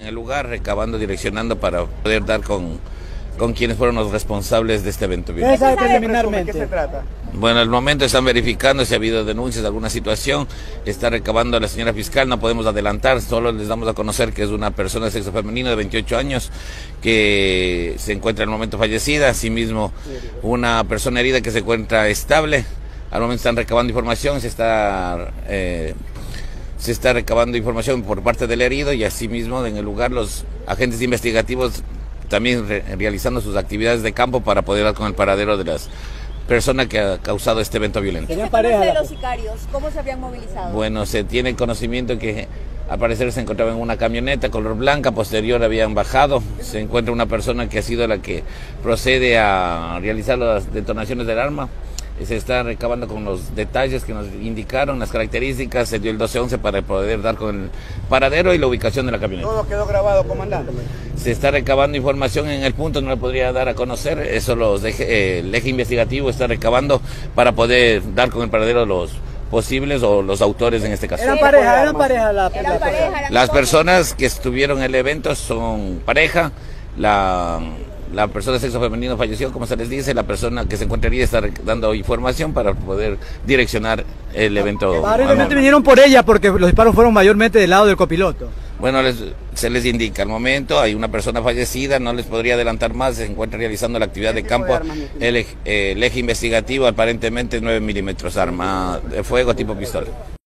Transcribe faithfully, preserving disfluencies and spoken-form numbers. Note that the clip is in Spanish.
el lugar, recabando, direccionando para poder dar con, con quienes fueron los responsables de este evento. ¿Qué sabe preliminarmente? ¿De qué se trata? Bueno, al momento están verificando si ha habido denuncias de alguna situación, está recabando a la señora fiscal, no podemos adelantar, solo les damos a conocer que es una persona de sexo femenino de veintiocho años que se encuentra en el momento fallecida, asimismo una persona herida que se encuentra estable. Al momento están recabando información, se está eh, se está recabando información por parte del herido y asimismo en el lugar los agentes investigativos también re realizando sus actividades de campo para poder dar con el paradero de las persona que ha causado este evento violento. ¿Qué se conoce de los sicarios? ¿Cómo se habían movilizado? Bueno, se tiene conocimiento que al parecer se encontraba en una camioneta color blanca, posterior habían bajado, se encuentra una persona que ha sido la que procede a realizar las detonaciones del arma. Se está recabando con los detalles que nos indicaron, las características, se dio el doce once para poder dar con el paradero y la ubicación de la camioneta. Todo quedó grabado, comandante. Se está recabando información en el punto, no le podría dar a conocer, eso los deje, eh, el eje investigativo está recabando para poder dar con el paradero de los posibles o los autores en este caso. ¿Eran pareja? ¿Eran pareja? La, ¿Eran la pareja? persona? Las personas que estuvieron en el evento son pareja, la... La persona de sexo femenino falleció, como se les dice, la persona que se encontraría está dando información para poder direccionar el evento. Aparentemente vinieron por ella porque los disparos fueron mayormente del lado del copiloto. Bueno, les, se les indica al momento, hay una persona fallecida, no les podría adelantar más, se encuentra realizando la actividad de campo, el, el eje investigativo aparentemente nueve milímetros, arma de fuego tipo pistola.